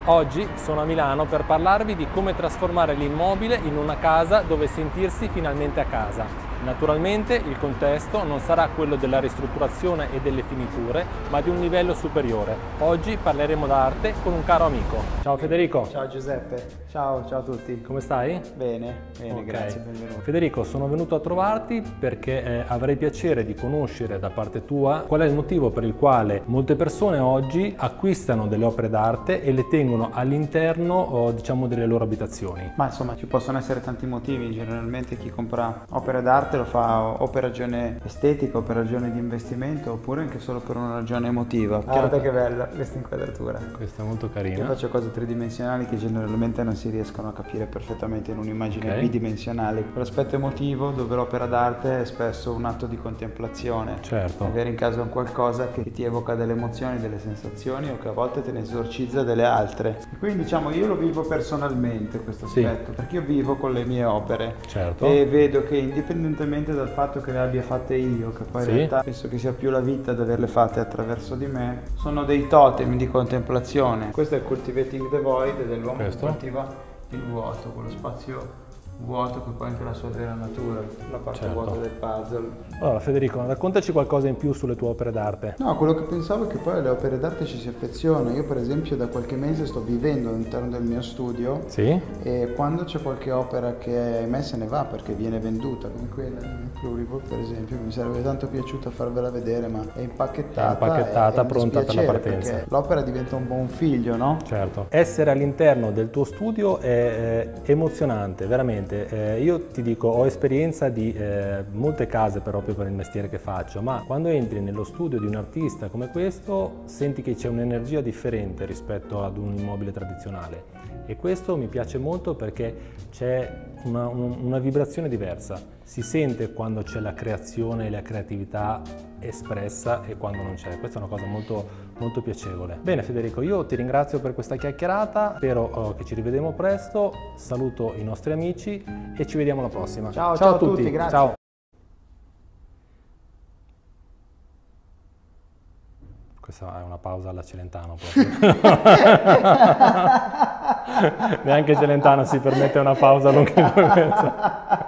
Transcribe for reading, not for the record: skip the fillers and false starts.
Oggi sono a Milano per parlarvi di come trasformare l'immobile in una casa dove sentirsi finalmente a casa. Naturalmente il contesto non sarà quello della ristrutturazione e delle finiture, ma di un livello superiore. Oggi parleremo d'arte con un caro amico. Ciao Federico. Ciao Giuseppe, ciao a tutti. Come stai? Bene, Okay. grazie, benvenuto. Federico, sono venuto a trovarti perché avrei piacere di conoscere da parte tua qual è il motivo per il quale molte persone oggi acquistano delle opere d'arte e le tengono all'interno, diciamo, delle loro abitazioni. Ma insomma ci possono essere tanti motivi, generalmente chi compra opere d'arte lo fa o per ragione estetica o per ragione di investimento oppure anche solo per una ragione emotiva. Guarda che bella questa inquadratura. Questa è molto Io carina. faccio cose tridimensionali che generalmente non si riescono a capire perfettamente in un'immagine Ok. bidimensionale. L'aspetto emotivo, dove l'opera d'arte è spesso un atto di contemplazione. Certo. Avere in casa un qualcosa che ti evoca delle emozioni, delle sensazioni o che a volte te ne esorcizza delle altre. E quindi diciamo io lo vivo personalmente questo Sì. aspetto, perché io vivo con le mie opere. Certo. E vedo che indipendentemente dal fatto che le abbia fatte io, che poi Sì. in realtà penso che sia più la vita ad averle fatte attraverso di me, sono dei totem di contemplazione. Questo è il Cultivating the Void dell'uomo che Questo? coltiva il vuoto, quello spazio vuoto che poi è anche la sua vera natura, la parte Certo. vuota del puzzle. Allora Federico, raccontaci qualcosa in più sulle tue opere d'arte. No, quello che pensavo è che poi alle opere d'arte ci si affeziona. Io per esempio da qualche mese sto vivendo all'interno del mio studio Sì? e quando c'è qualche opera che ahimè se ne va perché viene venduta, come quella di Pluriball per esempio, mi sarebbe tanto piaciuto farvela vedere, ma è impacchettata, È impacchettata, e mi pronta per la dispiace partenza. perché l'opera diventa un buon figlio, no? Certo. Essere all'interno del tuo studio è emozionante, veramente. Io ti dico, ho esperienza di molte case proprio per il mestiere che faccio, ma quando entri nello studio di un artista come questo senti che c'è un'energia differente rispetto ad un immobile tradizionale e questo mi piace molto perché c'è una vibrazione diversa. Si sente quando c'è la creazione e la creatività espressa e quando non c'è. Questa è una cosa molto piacevole. Bene Federico, io ti ringrazio per questa chiacchierata, spero che ci rivedremo presto, saluto i nostri amici e ci vediamo alla prossima. Ciao a a tutti, grazie. Ciao. Questa è una pausa alla Celentano proprio. Neanche Celentano si permette una pausa lunga come questa.